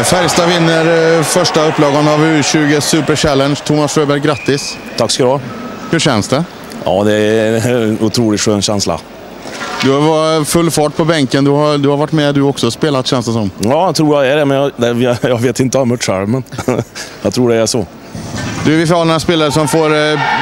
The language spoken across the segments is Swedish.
Färjestad vinner första upplagan av U20 Super Challenge. Thomas Sjöberg, grattis. Tack ska du ha. Hur känns det? Ja, det är en otroligt skön känsla. Du har varit full fart på bänken. Du har varit med du också spelat, känns det som. Ja, jag tror jag är det, men jag vet inte om det själv, men jag tror det är så. Vi får ha några spelare som får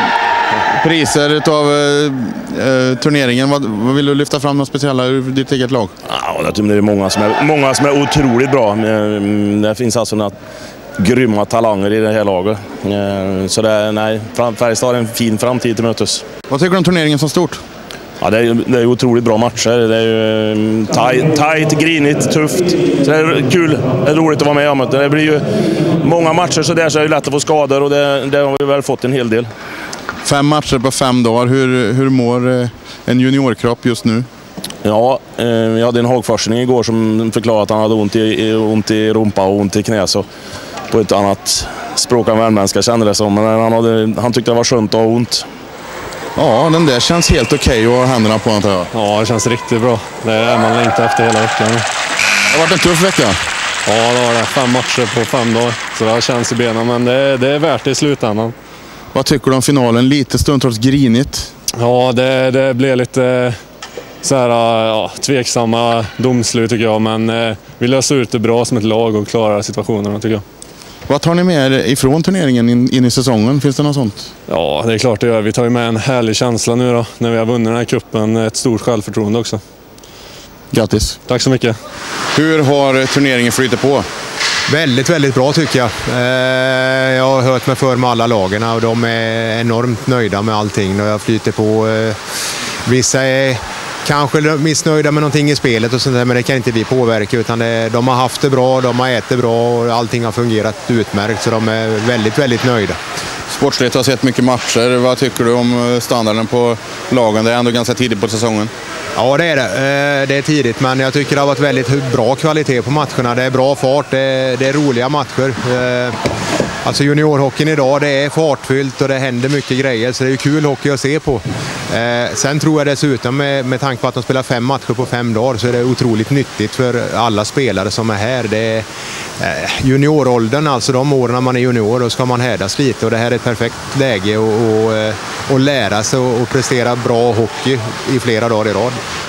priser av turneringen. Vad vill du lyfta fram något speciella ur ditt eget lag? Ja, jag tror det är många som är otroligt bra. Det finns alltså några grymma talanger i det här laget. Så Färjestad har en fin framtid till mötes. Vad tycker du om turneringen som stort? Ja, det är otroligt bra matcher. Det är ju tajt, grinigt, tufft. Så det är kul, det är roligt att vara med om. Det blir ju många matcher så där, så är det lätt att få skador, och det har vi väl fått en hel del. 5 matcher på 5 dagar. Hur mår en juniorkropp just nu? Ja, jag hade en Hagforsning igår som förklarade att han hade ont i rumpa och ont i knä, så på ett annat språk än värmländska kände det som. Men han tyckte det var skönt att ha ont. Ja, den där känns helt okej att ha händerna på, antar jag. Ja, det känns riktigt bra. Det är man längtar efter hela veckan. Det har varit en tuff vecka. Ja, det var det. 5 matcher på 5 dagar. Så det känns i benen, men det är värt det i slutändan. Vad tycker du om finalen? Lite stundtals grinigt. Ja, det blev lite så här, tveksamma domslut tycker jag. Men vi löser ut det bra som ett lag och klarar situationerna tycker jag. Vad tar ni med er ifrån turneringen in i säsongen? Finns det något sånt? Ja, det är klart det gör. Vi tar ju med en härlig känsla nu då. När vi har vunnit den här kuppen. Ett stort självförtroende också. Grattis. Tack så mycket. Hur har turneringen flyttat på? Väldigt, väldigt bra tycker jag. Jag har hört mig för med alla lagen och de är enormt nöjda med allting. Jag flyter på. Vissa är kanske missnöjda med någonting i spelet och sånt där, men det kan inte vi påverka, utan de har haft det bra, de har ätit bra och allting har fungerat utmärkt, så de är väldigt, väldigt nöjda. Sportsligt har sett mycket matcher. Vad tycker du om standarden på lagen? Det är ändå ganska tidigt på säsongen. Ja, det är det. Det är tidigt, men jag tycker det har varit väldigt bra kvalitet på matcherna. Det är bra fart, det är roliga matcher. Alltså juniorhockeyn idag, det är fartfyllt och det händer mycket grejer, så det är ju kul hockey att se på. Sen tror jag dessutom med tanke på att de spelar 5 matcher på 5 dagar, så är det otroligt nyttigt för alla spelare som är här. Det är junioråldern, alltså de åren man är junior, då ska man härdas lite, och det här är ett perfekt läge att lära sig och prestera bra hockey i flera dagar i rad.